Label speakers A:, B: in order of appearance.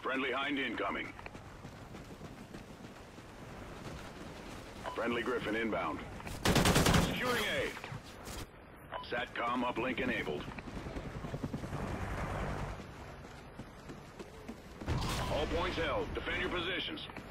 A: Friendly Hind incoming. Friendly Griffin inbound. Securing A. SATCOM uplink enabled. All points held. Defend your positions.